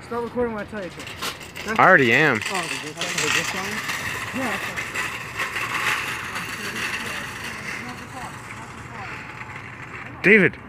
Start recording when I tell you to. I already am. Oh, is this on? Yeah. David.